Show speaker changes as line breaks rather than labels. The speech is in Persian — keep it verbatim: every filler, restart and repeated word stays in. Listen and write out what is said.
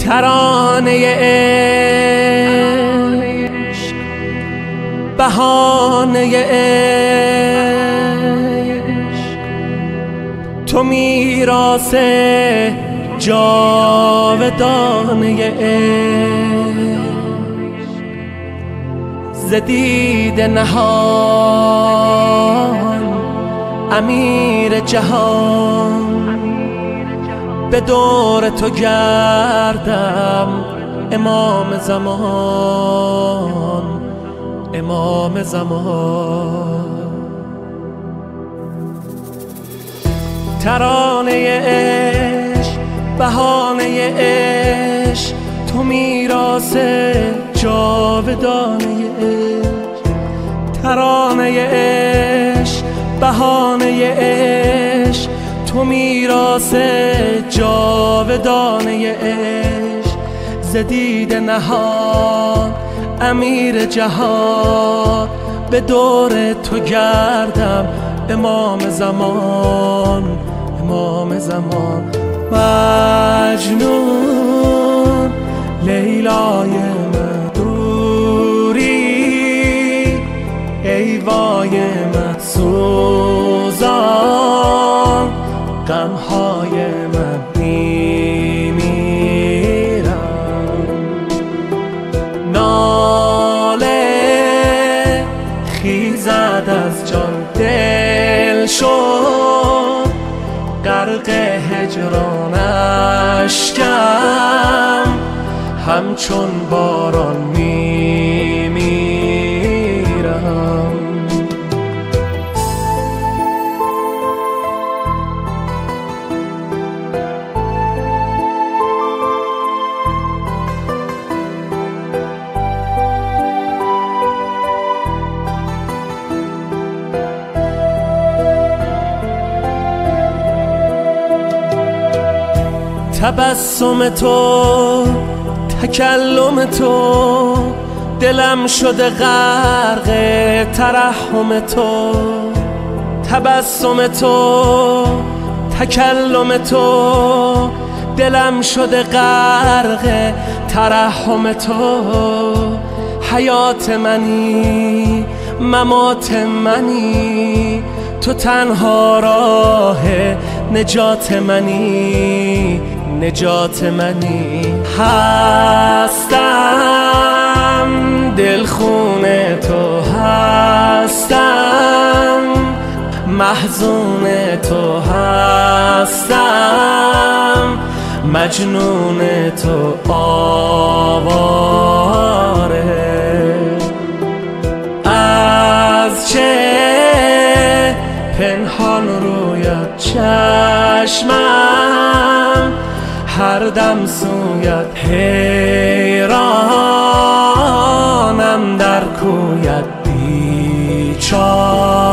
ترانه عشق، بهانه عشق، تو میراث جاودانه عشق، ز دیده نهان امیر جهان، به دور تو گردم امام زمان، امام زمان. ترانه عشق، بهانه عشق، تو میراث جاودانه عشق، ترانه عشق، بهانه عشق، تو میراث جاودانه عشق، ز دیده نهان امیر جهان، به دور تو گردم امام زمان، امام زمان. مجنون لیلای مدوری، ای وای من سوزان، غمهای من میمیرم. ناله خیزد از جان دل شد، غرق هجران اشکم، همچون باران میمیرم. تبسم تو، تکلم تو، دلم شده غرق ترحم تو. تبسم تو، تکلم تو، دلم شده غرق ترحم تو. حیات منی، ممات منی، تو تنها راه نجات منی، نجات منی. هستم دلخون تو، هستم محزون تو، هستم مجنون تو، آواره. از چه پنهان رویت چشمم، هر دم سویت حیرانم، در کویت بیچاره.